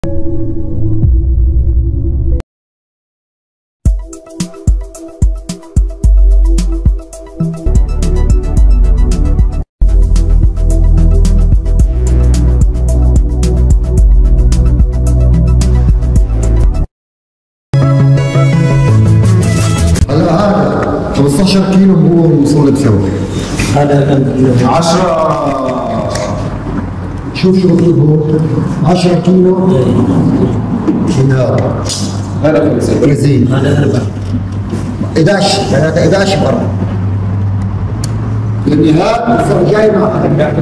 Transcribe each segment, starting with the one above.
هلا هذا 15 كيلو هو مصلب سوا. هذا كم 10 شوف شو مكتوب هون 10 كيلو من هذا برازيل. هذا 4 11 11 برا النهاية الفرق جاي مع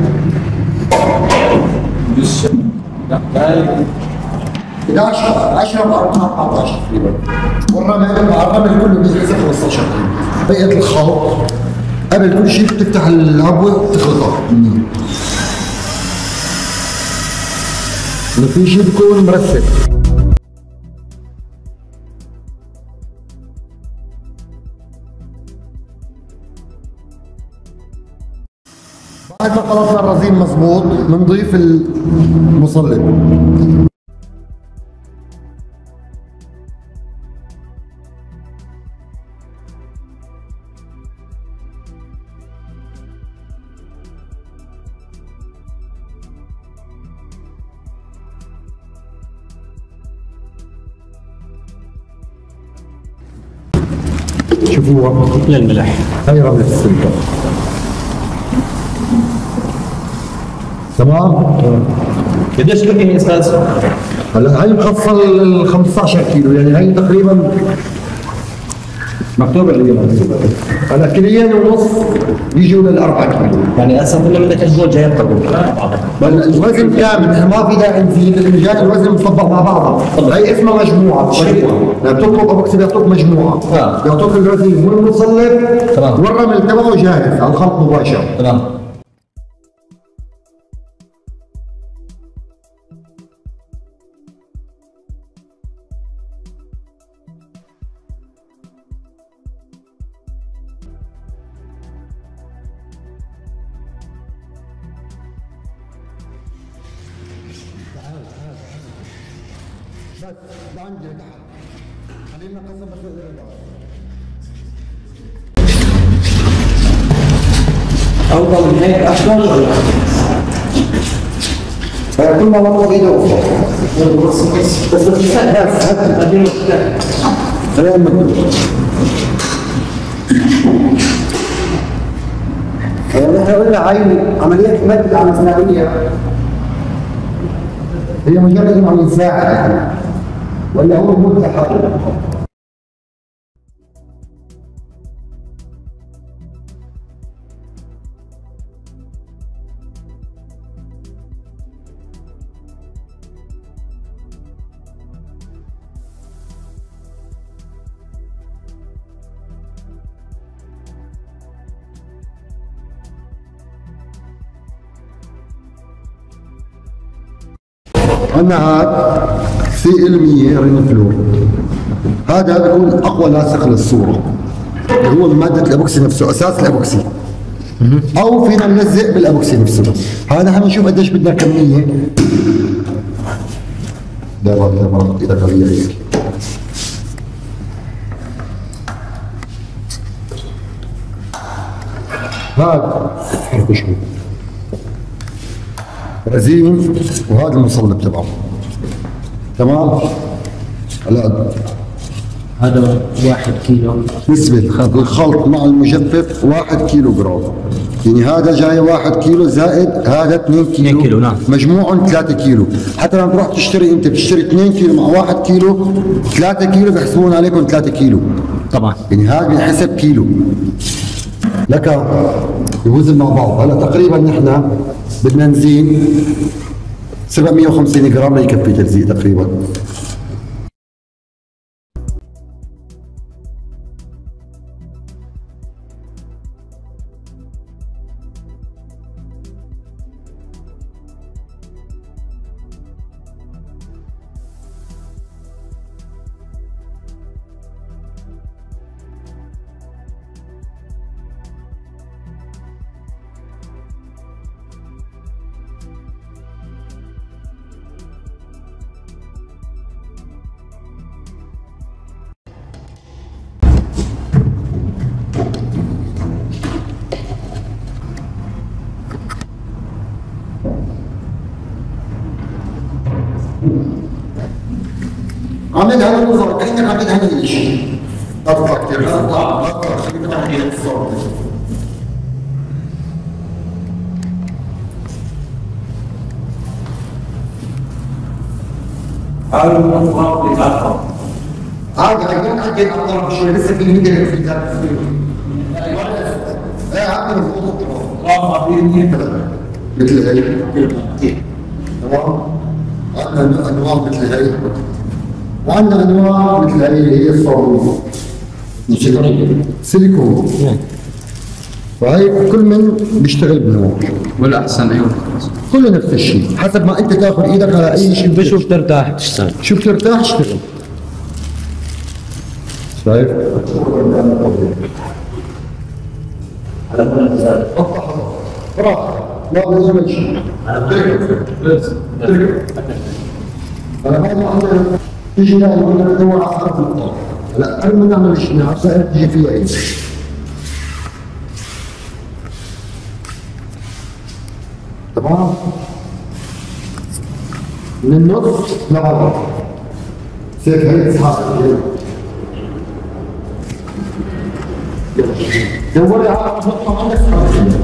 11 10 ب 14 تقريبا، والرمل مع الرمل كله بيجي 15 كيلو. بقية الخلط قبل كل شيء بتفتح العبوة وتخلطها منيح. ما في شيء بيكون مرسل. بعد ما خلصنا الرزين مضبوط بنضيف المصلب. شوفوها للملح. هاي رملة السلطة. تمام؟ قديش كمية يا استاذ؟ هلا هاي مخصصة ال 15 كيلو، يعني هاي تقريبا مكتوب عليه. هلا كيلين ونص بيجوا لل 4 كيلو. يعني هسه كل منك الزوج جاي يطلبوا. هلا الوزن كامل، نحن ما في داعي نزيد، الرجال الوزن مطبق مع بعضها. هي اسمها مجموعة. لما بتطلب ابوكسي بيعطوك مجموعة. بيعطوك الرزين والمصلب والرمل تبعه جاهز على الخلط مباشرة. تمام. بس لعندي تعال خلينا نقسم بس افضل من هيك افضل ولا؟ كل ما مرة ايده وفوق بس هذه خلينا نمد. نحن قلنا هاي عملية مد العملية هي مجرد انه عم يساعد ولا هو متحرك. عندنا هذا CL100 رينوفلور، هذا بيكون اقوى لاصق للصوره اللي هو من ماده الابوكسي نفسه، اساس الابوكسي، او فينا نلزق بالابوكسي نفسه. هذا حنشوف قديش بدنا كميه. دابا ايدك قويه هيك. هذا حركه شوي رزين وهذا المصلب تبعه. تمام؟ هلا هذا 1 كيلو. نسبة الخلط مع المجفف 1 كيلو جرام، يعني هذا جاي 1 كيلو زائد هذا 2 كيلو. 2 كيلو نعم. مجموعهم 3 كيلو، حتى لما تروح تشتري انت بتشتري 2 كيلو مع 1 كيلو 3 كيلو بيحسبون عليكم 3 كيلو. طبعا. يعني هذا بينحسب كيلو. لك يوزن مع بعض. هلا تقريبا نحن بدنا نزين 750 جرام ليكفي تلزيق تقريبا. عاملها للنظر كأنك عاملها للشيء. أطلع كثير أطلع خلينا نعمل الصور. هذا المنطقة اللي تعرفها. عادي عادي أطلع شوي لسه في ميديا في ذات. إيه عامل مثل هي. تمام. عندنا أنواع مثل هي. وعندنا أنواع مثل هي اللي هي الصابون. سيليكون. وهي كل من بيشتغل بنوع. والأحسن أيوه. كله نفس الشيء، حسب ما أنت تاخذ إيدك على أي شيء بشوف ترتاح تشتغل. شو بترتاح اشتغل. شايف؟ براحة ما بنعمل شيء. أنا بعد ما عندنا تيجي ندور على حرف الطاقة. هلا قبل ما نعمل شيء عشان تيجي فيها إيه؟ تمام؟ من النص لبرا. سيف هيك اسحاق. دوري على نقطة عندك اسحاق.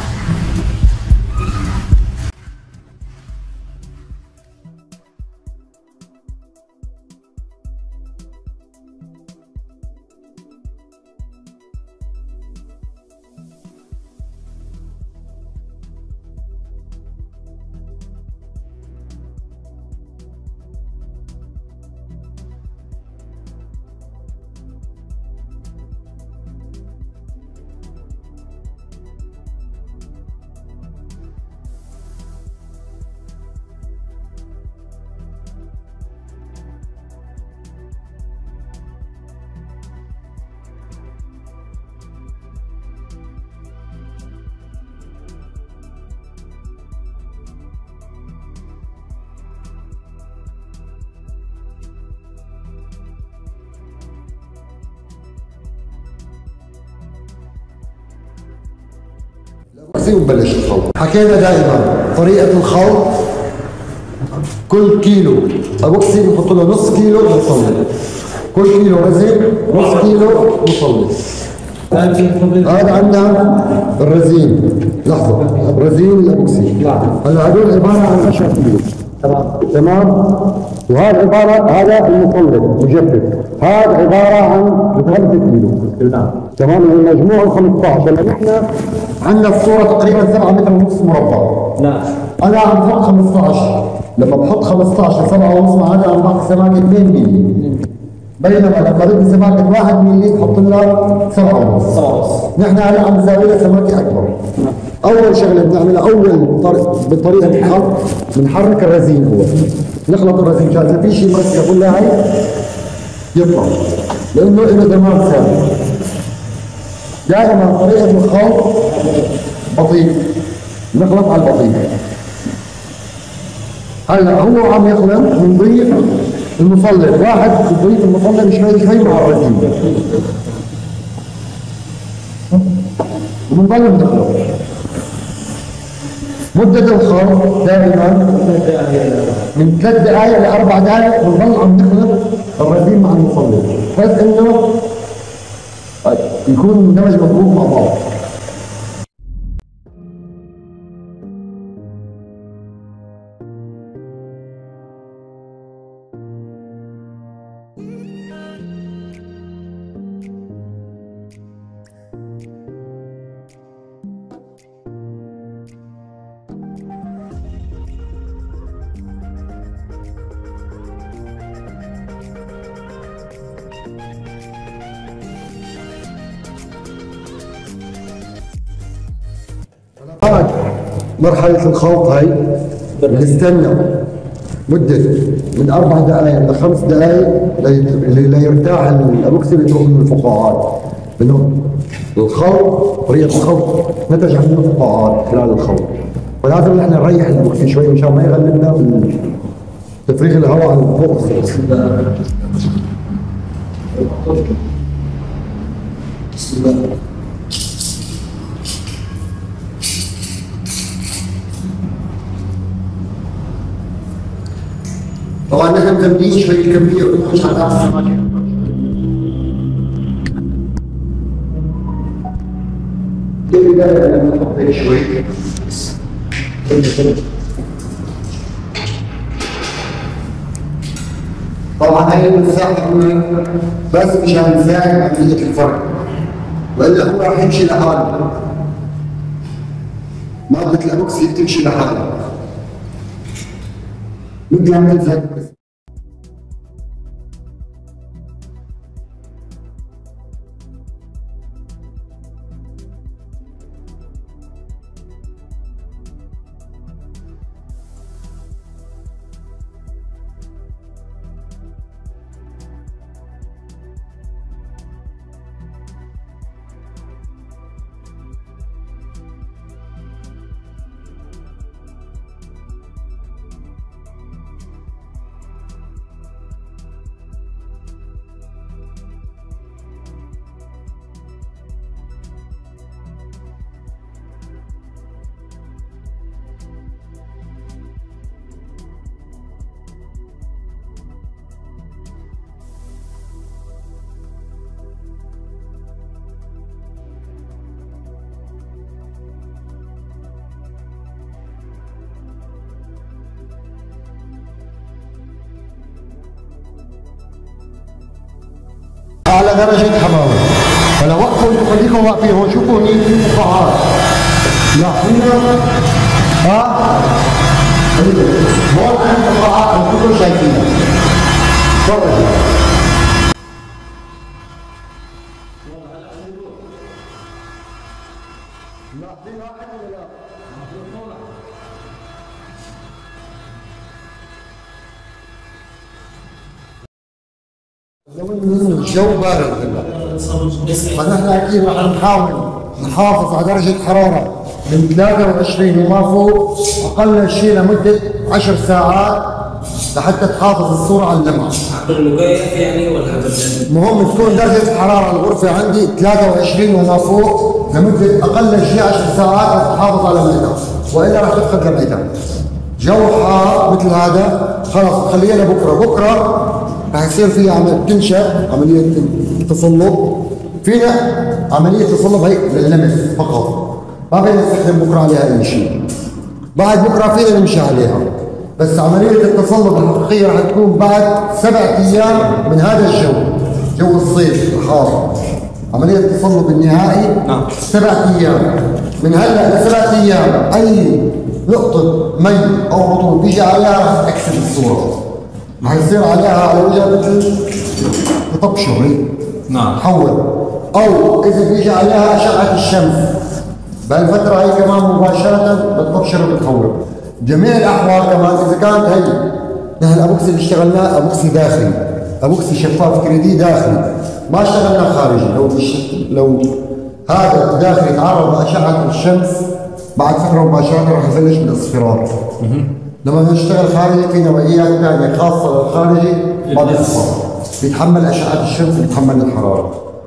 ونبلش الخلط. حكينا دائما طريقة الخلط كل كيلو أبوكسي بنحط له نص كيلو مصلي، كل كيلو رزين نص كيلو مصلي. هذا عندنا الرزين، لحظة الرزين الأبوكسي هلا هذول عبارة عن 10 كيلو تمام. وهذا عبارة هذا المصلب مجفف، هذا عبارة عن 3 كيلو تمام. المجموع 15. هلا نحن عندنا الصورة تقريبا 7 متر ونص مربع. نعم. أنا عم بحط 15، لما بحط 15 7 ونص مع هذا عم بعطي سماكة 2 مللي، بينما لما بدي سماكة 1 مللي بحط لها 7 ونص. نحن هلا عم نساوي لها سماكة أكبر. أول شغلة بنعملها بطريقة الخلط بنحرك الرزين، هو نخلط الرزين مشان إذا في شيء مركب ولا هي يطلع، لأنه له دمار ثابت. دائما طريقة الخلط بطيء، نخلط على البطيء. هلا هو عم يخلط بنضيف المصلب، واحد بنضيف المصلب شوي شوي مع الرزين وبنضل بنخلط. مدة الخلط دائما من 3 دقائق ل 4 دقائق بنضل عم نخلط الرزين مع المصلب، بس انه يكون اندمج مضبوط مع بعض. بعد مرحلة الخلط هاي بنستنى مدة من 4 دقائق ل 5 دقائق ليرتاح الأبوكسي اللي من الفقاعات، لأنه الخلط طريقة الخلط نتج عنه فقاعات خلال الخلط، فلازم نحن نريح الأبوكسي شوي مشان ما يغلبنا في تفريغ الهواء عن فوق السطح. بسم الله. طبعا نحن مزودين شوي الكميه مش هتعرف. لما نحط هيك شوي طبعا هي المساحه بس مشان نساعد عمليه الفرق، والا هو راح يمشي لحاله. مادة الأبوكسي بتمشي لحالها مثل عملت هيك. على درجة حرارة، فلو وقفوا انتم خليكم واقفين هون، شوفوا هني في فقاعات لاحظينها هون عندنا فقاعات انتم شايفينها. تفضلوا لاحظين واحد ولا لا؟ الجو بارد فنحن اكيد رح نحاول نحافظ على درجة حرارة من 23 وما فوق اقل شيء لمدة 10 ساعات لحتى تحافظ الصورة على اللمعة. بالمكيف يعني ولا المهم تكون درجة الحرارة الغرفة عندي 23 وما فوق لمدة اقل شيء 10 ساعات لتحافظ على اللمعة، والا رح تفقد لمعتها. جو حار مثل هذا خلص خليها لبكره، بكره رح يصير في تنشأ عملية تصلب، فينا عملية تصلب هي لللمس فقط، ما فينا نستخدم بكره عليها أي شيء. بعد بكره فينا نمشي عليها، بس عملية التصلب الحقيقية رح تكون بعد 7 أيام من هذا الجو، جو الصيف الحار. عملية التصلب النهائي 7 أيام، من هلا ل7 أيام أي نقطة مي أو رطوبة بيجي عليها رح تكسر الصورة. حيصير عليها على وجهها مثل تطبشر هيك تحول، او اذا بيجي عليها اشعه الشمس بهالفتره هي كمان مباشره بتطبشر وبتحول. جميع الاحوال كمان اذا كانت هي نحن الابوكسي اللي اشتغلناه ابوكسي داخلي، ابوكسي شفاف كريدي داخلي، ما اشتغلنا خارجي. لو هذا الداخلي يتعرض لاشعه الشمس بعد فتره مباشره راح يبلش بالاصفرار. لما نشتغل خارجي في نوعيات ثانيه خاصه للخارجي ما بيصفر، بيتحمل اشعه الشمس، بيتحمل الحراره.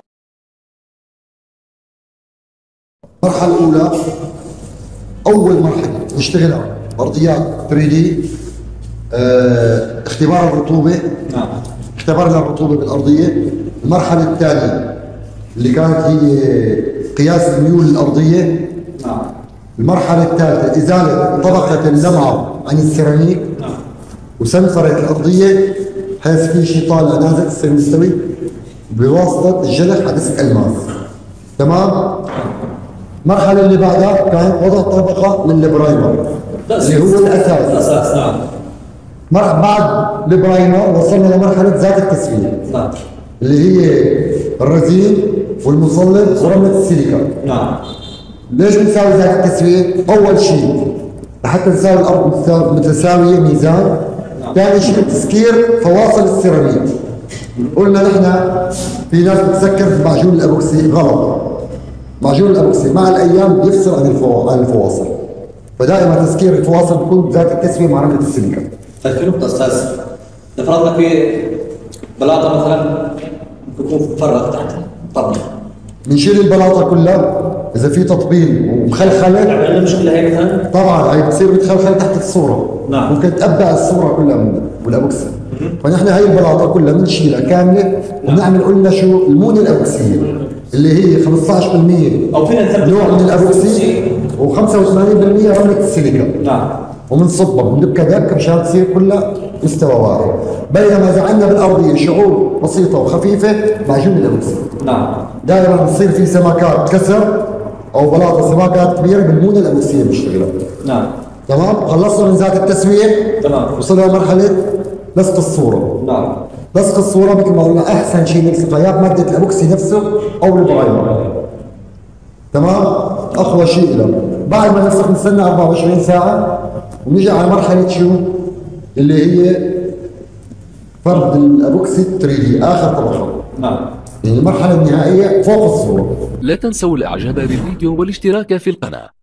المرحله الاولى اول مرحله نشتغلها ارضيات 3 دي، اختبار الرطوبه، اختبرنا الرطوبه بالارضيه. المرحله الثانيه اللي كانت هي قياس الميول الارضيه. المرحله الثالثه ازاله طبقه اللمعه عن السيراميك وسنفره الارضيه بحيث في شيء طالع نازل يصير مستوي بواسطه الجلح على ديسك الماس. تمام؟ المرحله اللي بعدها كان وضع طبقه من البرايمر اللي هو الاساس. بعد البرايمر وصلنا لمرحله ذات التسويه اللي هي الرزين والمصلب ورمله السيليكا. ليش بنساوي ذات التسويه؟ اول شيء لحتى نساوي الارض متساويه ميزان. ثاني شيء تسكير فواصل السيراميك. قلنا نحن في ناس بتسكر في معجون الابوكسي، غلط. معجون الابوكسي مع الايام بيفصل عن الفواصل، فدائما تسكير الفواصل بيكون ذات التسويه مع رمله السيليكا. طيب في نقطه استاذ، نفرضنا في بلاطه مثلا بيكون مفرغ تحت طبعا بنشيل البلاطه كلها اذا في تطبيل ومخلخله. عملنا مشكله هي مثلا؟ طبعا هي بتصير متخلخله تحت الصوره. نعم. ممكن تتبع الصوره كلها من والابوكسي. فنحن هاي البلاطه كلها بنشيلها كامله وبنعمل قلنا شو المونه الابوكسيه اللي هي 15% او فينا نثبت نوع من الابوكسي و85% رمله السيليكا. نعم. وبنصبها بندبكها دبكه مشان تصير كلها مستوى واحد. بينما اذا عندنا بالارضيه شعور بسيطه وخفيفه معجون الابوكسي. نعم. دائما بتصير في سمكات كسر او بلاطه سمكات كبيره بالمونه الابوكسيه بنشتغلها. نعم. تمام. خلصنا من ذات التسويه. تمام. وصلنا لمرحله لصق الصوره. نعم. لصق الصوره مثل ما قلنا احسن شيء نلصقها يا بماده الابوكسي نفسه او البرايمر. تمام. اقوى شيء له. بعد ما نلصق نستنى 24 ساعه ونجي على مرحله شو اللي هي فرد الابوكسي 3D اخر طبقه. نعم. يعني المرحله النهائيه فوق الصوره. لا تنسوا الاعجاب بالفيديو والاشتراك في القناة.